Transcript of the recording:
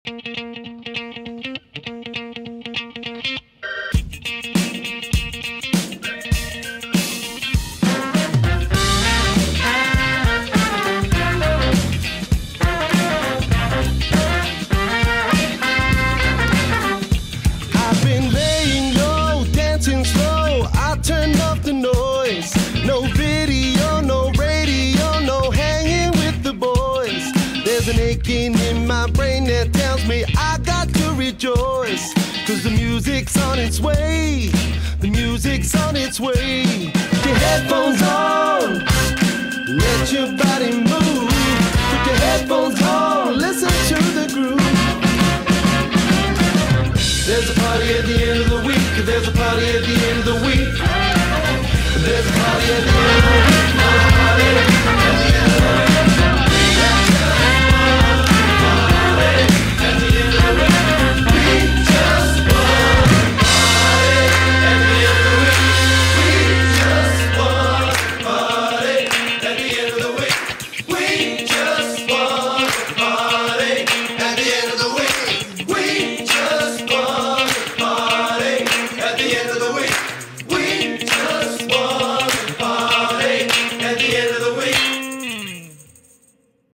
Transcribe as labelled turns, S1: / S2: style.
S1: I've been laying low, dancing slow. I turned off the noise. No video, no radio, no hanging with the boys. There's an aching in my brain that tells me I got to rejoice. 'Cause the music's on its way. The music's on its way. Put your headphones on. Let your body move. Put your headphones on. Listen to the groove. There's a party at the end of the week. There's a party at the end of the week. There's a party at the end of the week. There's a party at the